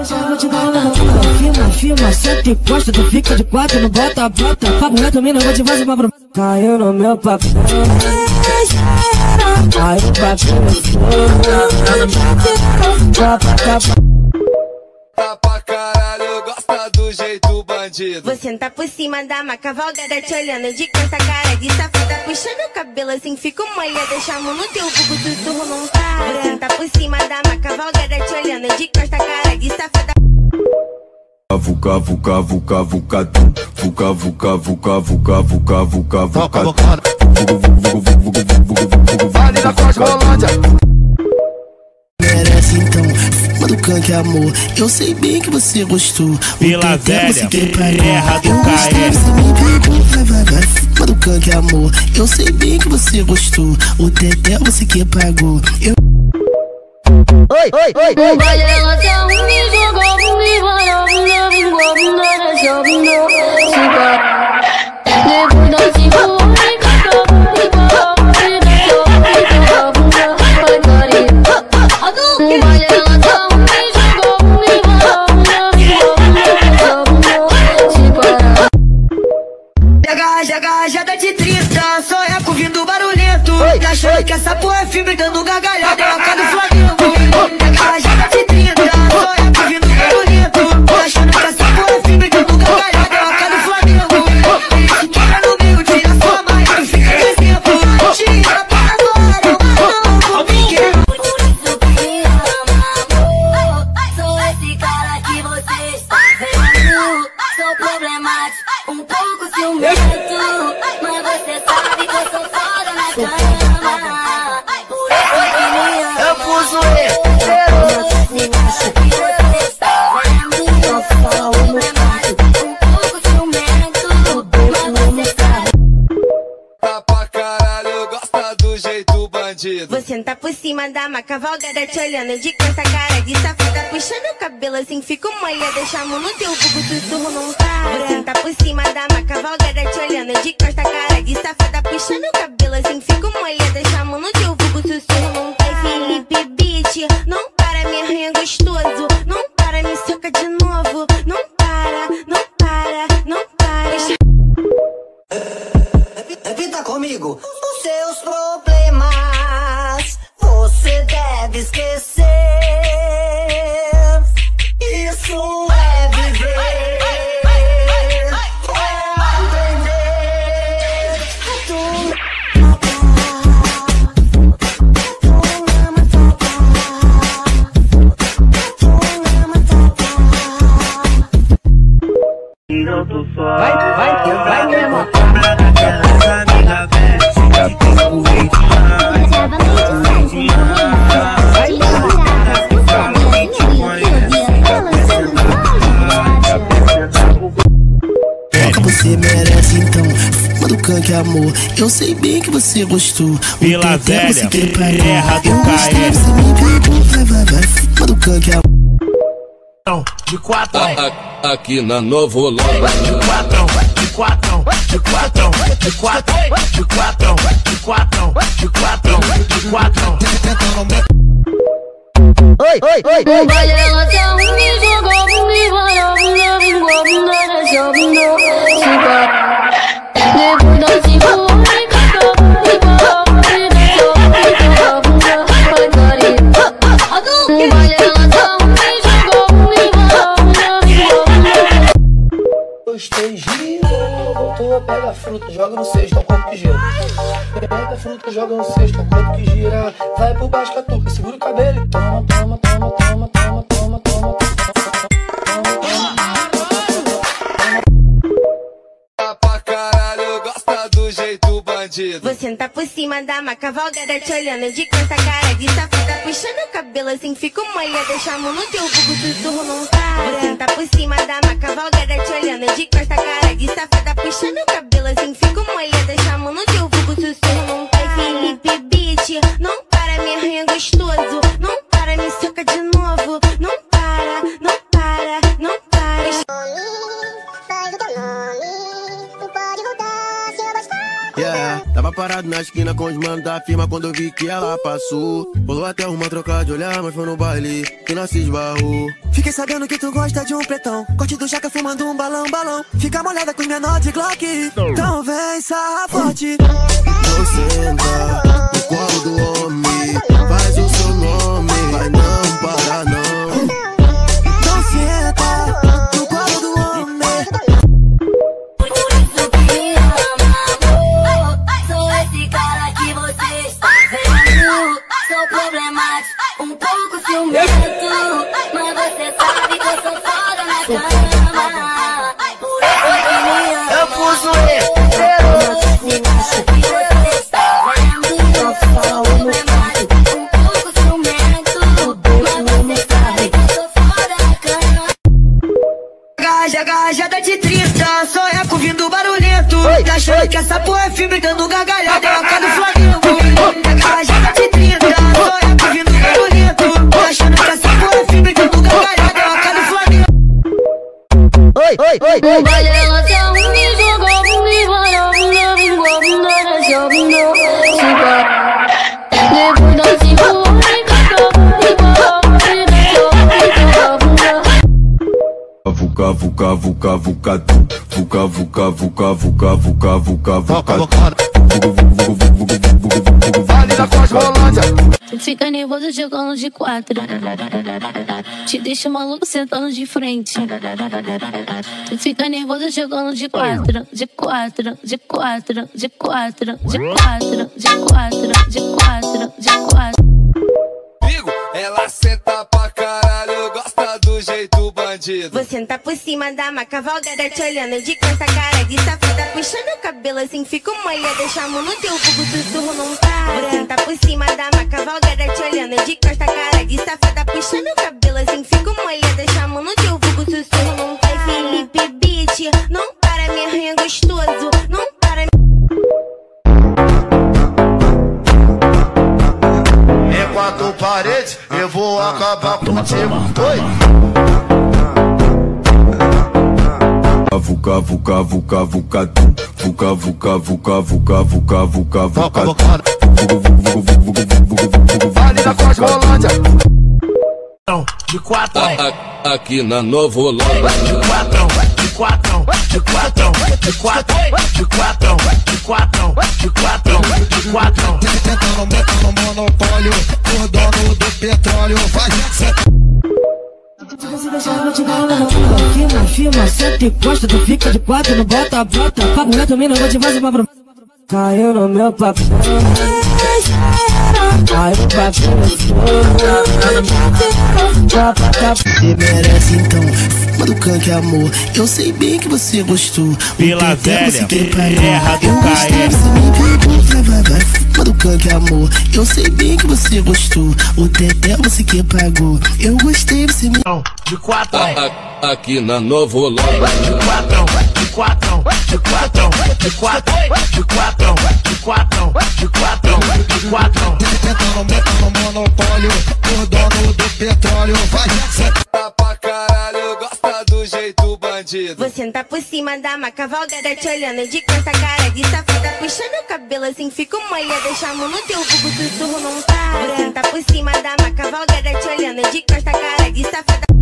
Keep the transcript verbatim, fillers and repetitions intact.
vou te dar uma firma, firma, senta e costa, tu fica de quatro, não bota, bota. Papo reto, mina, vou te fazer uma prova. Caiu no meu papel. Caiu no papel. Tá pra caralho, gosta do jeito bandido. Vou sentar por cima da maca, cavalgada te olhando de costa, cara de safada. Puxando o cabelo assim, fico molhada, chamo no teu buco, sussurro não para. Vou sentar por cima da maca, cavalgada te olhando de costa, cara de safada. Vuca, vuca, vuca, vuca, tum. Vuca, vuca, vuca, vuca, vuca, vuca, vuca, vuca. Vale da Cosmolândia. Merece então, fuma do canque, amor. Eu sei bem que você gostou. Vila Velha, terra do Caé. Fuma do canque, amor. Eu sei bem que você gostou. O Teté você que pagou. Eu... Oi, oi, oi, oi. Gajada de trinta, só é vindo barulhento. Tá achando que essa porra é filme, dando gargalhada, coloca do Flamengo. Gajada de trinta, só é vindo barulhento. Tá achando que essa porra é filme, dando gargalhada, coloca do Flamengo. Se quebra no meio, tira sua mãe, tu fica de exemplo. Tira para fora, não, não, comigo. Sou esse cara que você está vendo. Sou problemático, um pouco ciumento. Mas você sabe que eu sou foda na cama. Por isso que me ama. Eu pus o E. Você está vendo. Eu sou problemático, um pouco ciumento. Mas você sabe. Tá pra caralho, gosta do jeito bandido. Vou sentar por cima da maca, cavalgada te olhando de costa, cara de safada. Puxando o cabelo assim, fico molhada, chamo no teu buco, sussurro não para. Vou sentar por cima da maca, cavalgada te olhando de costa, cara de safada. Puxando o cabelo assim, fico molhada, chamo no teu buco, sussurro não para. Felipe Beat, não para, me arranha gostoso. Não para, me soca de novo. Não para, não para, não para. Repita comigo. Os seus problemas você deve esquecer. Isso é viver, é aprender. Tu Vai, vai, vai, meu irmão. Você merece então, fuma do canque, amor. Eu sei bem que você gostou. Vila Velha, terra do Caé. Você me pegou, vai, vai, vai. Fuma do canque, amor. De quatrão, Aqui na Novo Londres. de quatrão, de quatrão, de quatrão, de quatrão, de quatrão, de quatrão, de quatrão, de quatrão. Oi, oi, oi, oi. Dois, três, gira, voltou, pega a fruta, joga no cesto, é um corpo que gira. Pega a fruta, joga no cesto, é um corpo que gira. Vai por baixo com a tuca, segura o cabelo e toma, toma, toma, toma, toma, toma, toma. Tá pra caralho, gosta do jeito bandido. Vou sentar por cima da maca, cavalgada te olhando de costa, cara de safada. Puxando o cabelo assim, fico molhada, chamo no teu buco, sussurro não para. Vou sentar por cima da maca, cavalgada te olhando de costa, cara de safada. Puxando o cabelo assim, fico molhada, chamo no teu buco, sussurro não para. Felipe Beat, não para, me arranha gostoso. Não para, me soca de novo. Não para, não para, não para. Yeah, dá pra parado na esquina com os manos da firma quando eu vi que ela passou. Rolou até uma troca de olhar, mas foi no baile que nós se esbarrou. Fiquei sabendo que tu gosta de um pretão, corte do jaca fumando um balão, balão. Fica molhada com minha nota de Glock, então vem sarra forte. Não senta no colo do homem, faz o seu nome, vai não parar não. Não senta no colo do homem. Por isso que me ama, amor. Sou esse cara que você está vendo. Sou problemático, um pouco ciumento, mas você sabe que eu sou foda na cama. Por isso que me ama. Eu pus o erro. Garrajada de trinta, só eco vindo barulhento. Tá achando que essa porra é filme dando gargalhada, é a cara do Flamengo. Garrajada de trinta, só eco vindo barulhento. Tá achando que essa porra é filme dando gargalhada, é a cara do Flamengo. Oi, oi, oi, oi. Vai ela tá me jogando, me vai, me vingou, me deixou, me deu. Depois da cinco, me cantou, me falou, me deixou, me deu. Vuca, vuca, vuca, vuca, tum. Vuca, vuca, vuca, vuca, vuca, vuca, vuca. Vale da Cosmolândia. Tu fica nervoso jogando de quatro, te deixa maluco sentando de frente. Tu fica nervoso jogando de quatro, de quatro, de quatro, de quatro, de quatro, de quatro, de quatro, de quatro. Amigo, ela senta pra caralho, gosta do jeito bandido. Vou sentar por cima da maca, cavalgada te olhando de costa, cara de safada, puxando o cabelo assim, fico molha, deixa a mão no teu fogo, sussurro não para. Vou sentar por cima da maca, cavalgada te olhando de costa, cara de safada, puxando o cabelo assim, fico molha, deixa a mão no teu fogo, sussurro não para. Felipe Beat, não para, me arranha gostoso, não para. Em quatro paredes, eu vou acabar contigo. Oi. Vuca, vuca, vuca, vuca, tum. Vuca, vuca, vuca, vuca, vuca, vuca, vuca. Vale da Cosmolândia. De quatro, Aqui na Nova Holanda. de quatro, de quatro, de quatro, de quatro, de quatro, de quatro, de quatro, de quatro. Tentando botar no monopólio, por dono do petróleo, vai. Se você deixar eu te dar uma na firma, firma, senta e costa, tu fica de quatro, não bota, bota. Papo reto, mina, vou te fazer uma prova. Caiu no meu papel, caiu no papel. Você merece então, fuma do canque, amor. Eu sei bem que você gostou. Vila Velha, terra do Eu gostei, você me pegou, vai, vai, vai. Fuma do canque, amor. Eu sei bem que você gostou. O teté você que pagou. Eu gostei, você me... De quatro, Aqui na Nova Holanda. de quatro, de quatro, de quatro, de quatro, de quatro, de quatro, de quatro, de quatro. Tentando botar no monopólio, por dono do petróleo, vai. Senta pra caralho, gosta do jeito bandido. Vou sentar por cima da maca, cavalgada te olhando de costa, cara de safada, puxando o cabelo assim, fico molha, deixa a mão no teu fogo, sussurro não para. Vou sentar por cima da maca, cavalgada te olhando de costa, cara de safada.